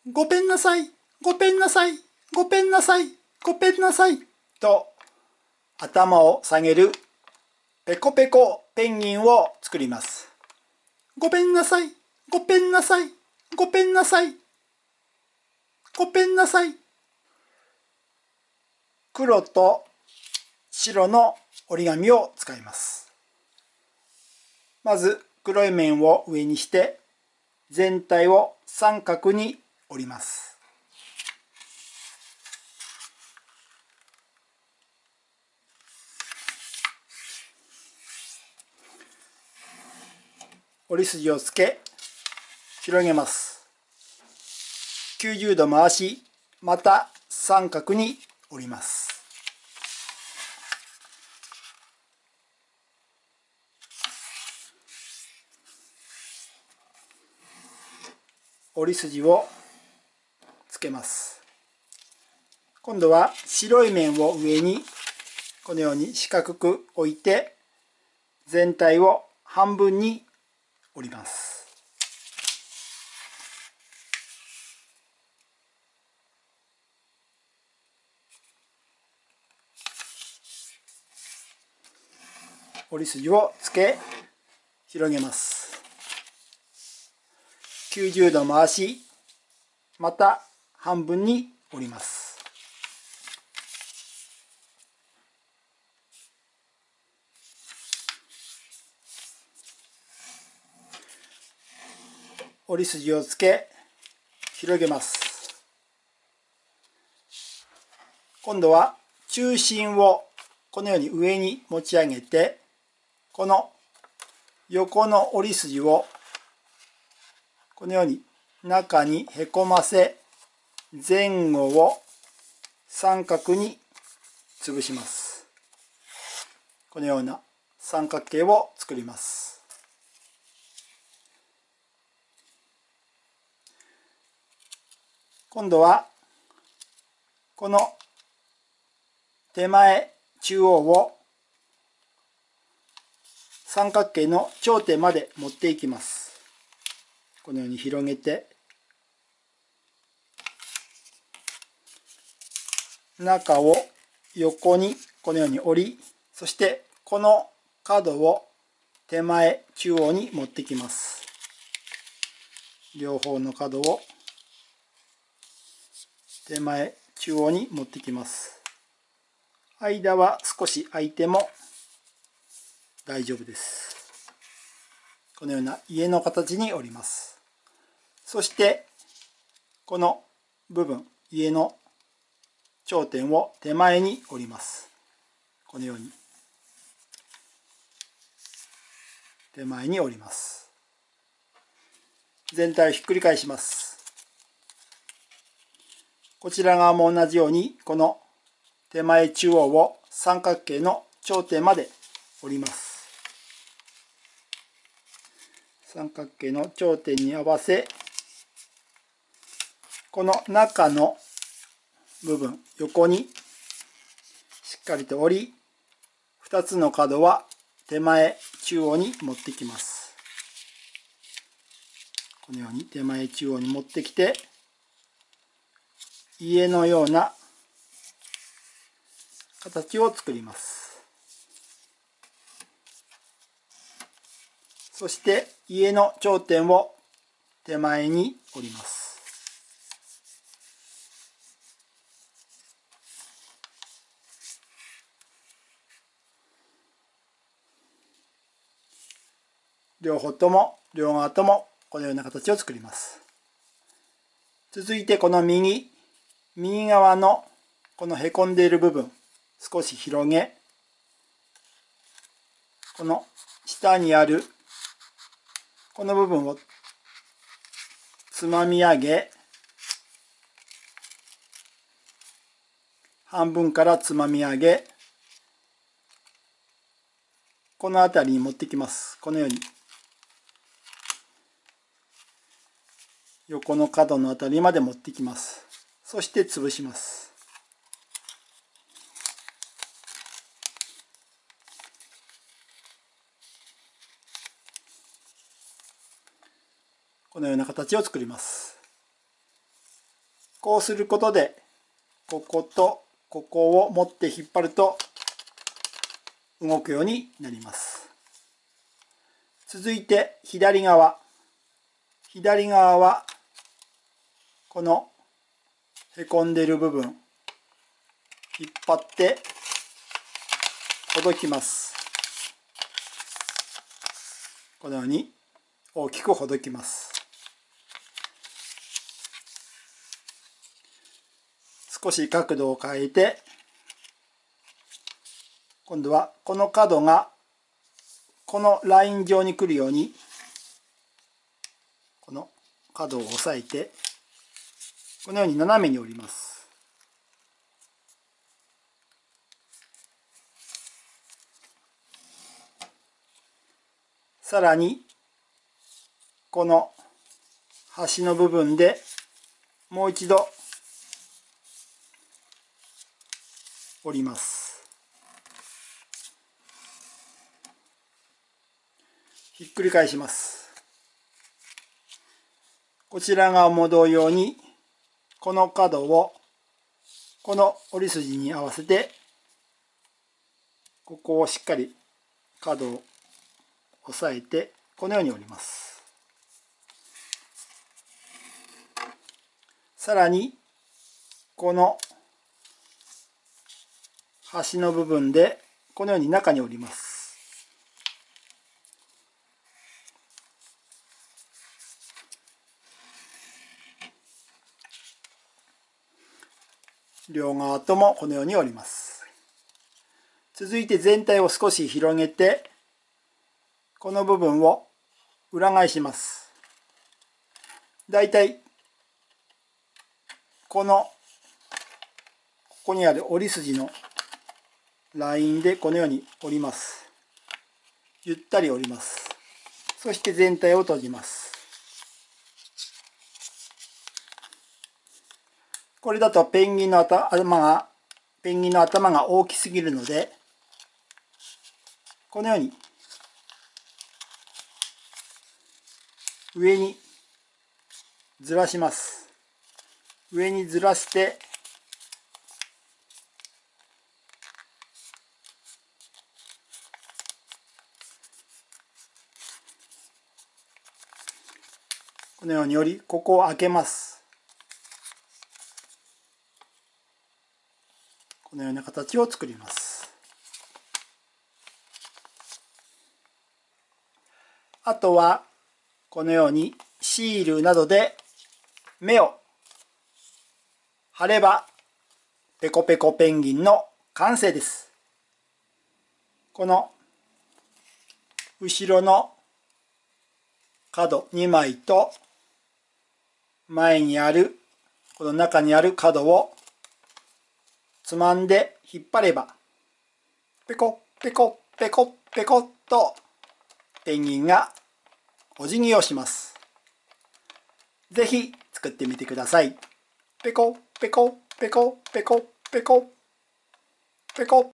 ごめんなさい、ごめんなさい、ごめんなさい、ごめんなさいと頭を下げるペコペコペンギンを作ります。ごめんなさい、ごめんなさい、ごめんなさい、ごめんなさい。黒と白の折り紙を使います。まず黒い面を上にして全体を三角に折ります。折り筋をつけ広げます。90度回し、また三角に折ります。折り筋をつけます。今度は白い面を上にこのように四角く置いて全体を半分に折ります。折り筋をつけ広げます。90度回し、また半分に折ります。折り筋をつけ広げます。今度は中心をこのように上に持ち上げて、この横の折り筋をこのように中にへこませ、前後を三角に潰します。このような三角形を作ります。今度はこの手前中央を三角形の頂点まで持っていきます。このように広げて中を横にこのように折り、そしてこの角を手前中央に持ってきます。両方の角を手前中央に持ってきます。間は少し空いても大丈夫です。このような家の形に折ります。そしてこの部分、家の頂点を手前に折ります。このように手前に折ります。全体をひっくり返します。こちら側も同じようにこの手前中央を三角形の頂点まで折ります。三角形の頂点に合わせ、この中の部分横にしっかりと折り、2つの角は手前中央に持ってきます。このように手前中央に持ってきて、家のような形を作ります。そして家の頂点を手前に折ります。両側ともこのような形を作ります。続いてこの右側のこのへこんでいる部分少し広げ、この下にあるこの部分をつまみ上げ、半分からつまみ上げ、この辺りに持ってきます。このように横の角の辺りまで持ってきます。そして潰します。このような形を作ります。 こうすることで、こことここを持って引っ張ると動くようになります。続いて左側。左側はこのへこんでいる部分引っ張ってほどきます。このように大きくほどきます。少し角度を変えて、今度はこの角がこのライン上に来るように、この角を押さえてこのように斜めに折ります。さらにこの端の部分でもう一度折ります。ひっくり返します。こちら側も同様にこの角をこの折り筋に合わせて、ここをしっかり角を押さえてこのように折ります。さらにこの端の部分でこのように中に折ります。両側ともこのように折ります。続いて全体を少し広げて、この部分を裏返します。だいたいここにある折り筋のラインでこのように折ります。ゆったり折ります。そして全体を閉じます。これだとペンギンの頭が大きすぎるので、このように上にずらします。上にずらして、このように折り、ここを開けます。このような形を作ります。あとはこのようにシールなどで目を貼ればペコペコペンギンの完成です。この後ろの角2枚と前にあるこの中にある角をつまんで引っ張ればペコペコペコペコっとペンギンがお辞儀をします。ぜひ作ってみてください。ペコペコペコペコペコペコ。